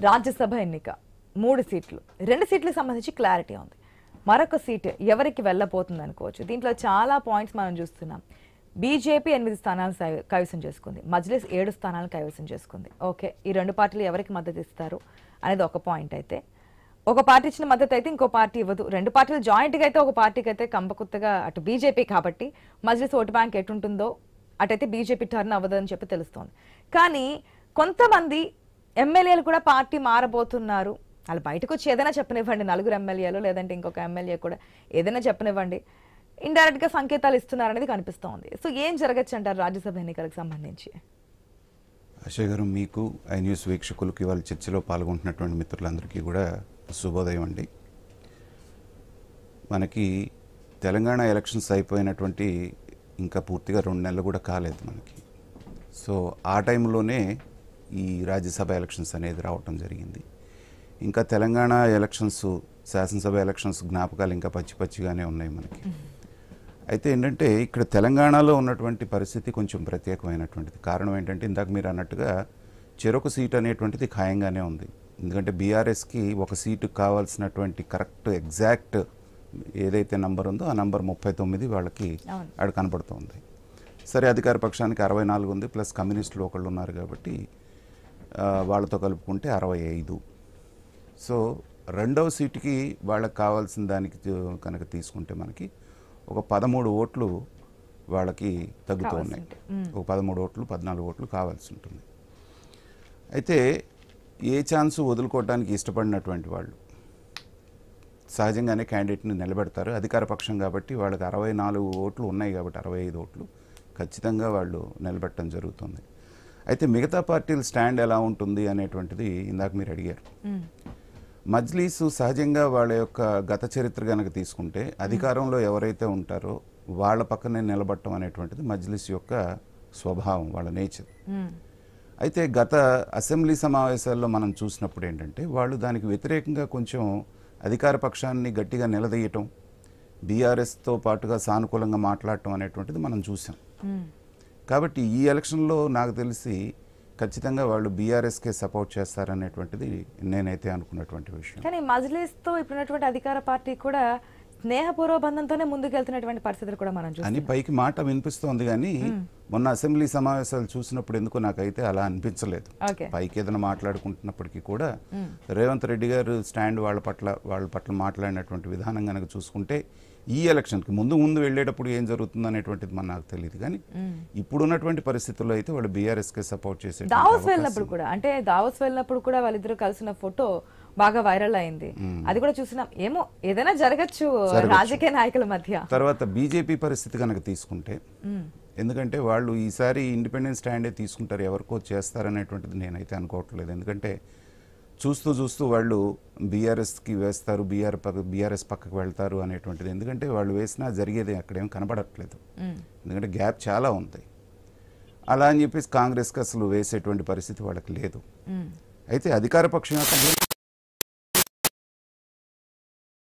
రాజ్యసభ ఎన్నిక 3 సీట్లు 2 సీట్లకు సంబంధించి క్లారిటీ ఉంది. మరొక సీట్ ఎవరికి వెళ్ళబోతుంది అనుకోవచ్చు. దీంట్లో చాలా పాయింట్స్ మనం చూస్తున్నాం. బీజేపీ 8 స్థానాలు కైవసం చేసుకుంది, మజ్లిస్ 7 స్థానాలు కైవసం చేసుకుంది. ఓకే, ఈ 2 పార్టీలు ఎవరికి మద్దతు ఇస్తారు అనేది ఒక పాయింట్. అయితే ఒక పార్టీ ఇచ్చిన మద్దతు అయితే ఇంకో పార్టీ ఇవ్వదు. 2 పార్టీలు జాయింట్గా అయితే ఒక పార్టీకి అయితే కంపకొత్తగా అటు బీజేపీ కాబట్టి మజ్లిస్ ఓటు బ్యాంక్ ఎటుంటుందో అటైతే బీజేపీ టర్న్ అవ్వదని చెప్పి తెలుస్తోంది. కానీ కొంతమంది ఎమ్మెల్యేలు కూడా పార్టీ మారబోతున్నారు. వాళ్ళు బయటకు వచ్చి ఏదైనా చెప్పనివ్వండి, 4 ఎమ్మెల్యేలు లేదంటే ఇంకొక ఎమ్మెల్యే కూడా ఏదైనా చెప్పనివ్వండి, ఇండైరెక్ట్ గా సంకేతాలు ఇస్తున్నారు అనేది కనిపిస్తోంది. సో ఏం జరగచ్చు అంటారు రాజ్యసభ ఎన్నికలకు సంబంధించి? అశయ్ గారు, మీకు ఐ న్యూస్ వీక్షకులకి వాళ్ళ చర్చలో పాల్గొంటున్నటువంటి మిత్రులందరికీ కూడా శుభోదయం అండి. మనకి తెలంగాణ ఎలక్షన్స్ అయిపోయినటువంటి ఇంకా పూర్తిగా 2 నెలలు కూడా కాలేదు మనకి. సో ఆ టైంలోనే ఈ రాజ్యసభ ఎలక్షన్స్ అనేది రావటం జరిగింది. ఇంకా తెలంగాణ ఎలక్షన్స్, శాసనసభ ఎలక్షన్స్ జ్ఞాపకాలు ఇంకా పచ్చిగానే ఉన్నాయి మనకి. అయితే ఏంటంటే ఇక్కడ తెలంగాణలో ఉన్నటువంటి పరిస్థితి కొంచెం ప్రత్యేకమైనటువంటిది. కారణం ఏంటంటే ఇందాక మీరు అన్నట్టుగా చెరొక సీట్ అనేటువంటిది ఖాయంగానే ఉంది. ఎందుకంటే బీఆర్ఎస్కి ఒక సీటు కావాల్సినటువంటి కరెక్ట్ ఎగ్జాక్ట్ ఏదైతే నంబర్ ఉందో ఆ నంబర్ 39 వాళ్ళకి ఆడ కనపడుతుంది. సరే, అధికార పక్షానికి 64 ఉంది, ప్లస్ కమ్యూనిస్టులు ఒకళ్ళు ఉన్నారు కాబట్టి వాళ్ళతో కలుపుకుంటే 65. సో రెండవ సీటుకి వాళ్ళకి కావాల్సిన దానికి కనుక తీసుకుంటే మనకి ఒక 13 ఓట్లు వాళ్ళకి తగ్గుతూ ఉన్నాయి. ఒక 13 ఓట్లు 14 ఓట్లు కావాల్సి ఉంటుంది. అయితే ఏ ఛాన్స్ వదులుకోవడానికి ఇష్టపడినటువంటి వాళ్ళు సహజంగానే క్యాండిడేట్ని నిలబెడతారు. అధికార పక్షం కాబట్టి వాళ్ళకి 64 ఓట్లు ఉన్నాయి కాబట్టి 65 ఓట్లు ఖచ్చితంగా వాళ్ళు నిలబెట్టడం జరుగుతుంది. అయితే మిగతా పార్టీల స్టాండ్ ఎలా ఉంటుంది అనేటువంటిది ఇందాక మీరు అడిగారు. మజ్లీసు సహజంగా వాళ్ళ యొక్క గత చరిత్ర కనుక తీసుకుంటే అధికారంలో ఎవరైతే ఉంటారో వాళ్ళ పక్కనే నిలబడటం అనేటువంటిది మజ్లీస్ యొక్క స్వభావం, వాళ్ళ నేచర్. అయితే గత అసెంబ్లీ సమావేశాల్లో మనం చూసినప్పుడు ఏంటంటే వాళ్ళు దానికి వ్యతిరేకంగా కొంచెం అధికార పక్షాన్ని గట్టిగా నిలదీయటం, బీఆర్ఎస్తో పాటుగా సానుకూలంగా మాట్లాడటం అనేటువంటిది మనం చూసాం. కాబట్టి ఈ ఎలక్షన్లో నాకు తెలిసి ఖచ్చితంగా వాళ్ళు బీఆర్ఎస్కే సపోర్ట్ చేస్తారనేటువంటిది నేనైతే అనుకున్నటువంటి విషయం. కానీ మజ్లిస్తో ఇప్పుడున్నటువంటి అధికార పార్టీ కూడా స్నేహపూర్వ బంధంతోనే ముందుకెళ్తున్నటువంటి పరిస్థితులు కూడా మనం చూస్తాం. అని పైకి మాట వినిపిస్తోంది, కానీ మొన్న అసెంబ్లీ సమావేశాలు చూసినప్పుడు ఎందుకో నాకైతే అలా అనిపించలేదు. పైకి ఏదైనా మాట్లాడుకుంటున్నప్పటికీ కూడా రేవంత్ రెడ్డి గారు స్టాండ్ వాళ్ళ పట్ల మాట్లాడినటువంటి విధానం కనుక చూసుకుంటే ఈ ఎలక్షన్కి ముందు వెళ్ళేటప్పుడు ఏం జరుగుతుంది అనేటువంటిది మన నాకు తెలియదు. కానీ ఇప్పుడున్నటువంటి పరిస్థితుల్లో అయితే వాళ్ళు బీఆర్ఎస్కే సపోర్ట్ చేసే దావోస్ వెళ్ళినప్పుడు కూడా వాళ్ళిద్దరూ కలిసిన ఫోటో బాగా వైరల్ అయింది. అది కూడా చూసినాం. ఏమో ఏదైనా జరగచ్చు రాజకీయ నాయకుల మధ్య. తర్వాత బీజేపీ పరిస్థితి కనుక తీసుకుంటే, ఎందుకంటే వాళ్ళు ఈసారి ఇండిపెండెంట్ స్టాండే తీసుకుంటారు, ఎవరికో చేస్తారనేటువంటిది నేనైతే అనుకోవట్లేదు. ఎందుకంటే చూస్తూ వాళ్ళు బీఆర్ఎస్కి వేస్తారు, బీఆర్ఎస్ పక్కకు వెళ్తారు అనేటువంటిది. ఎందుకంటే వాళ్ళు వేసినా జరిగేది అక్కడేం కనబడట్లేదు. ఎందుకంటే గ్యాప్ చాలా ఉంది. అలా అని చెప్పేసి కాంగ్రెస్కి అసలు వేసేటువంటి పరిస్థితి వాళ్ళకి లేదు. అయితే అధికార పక్షం యొక్క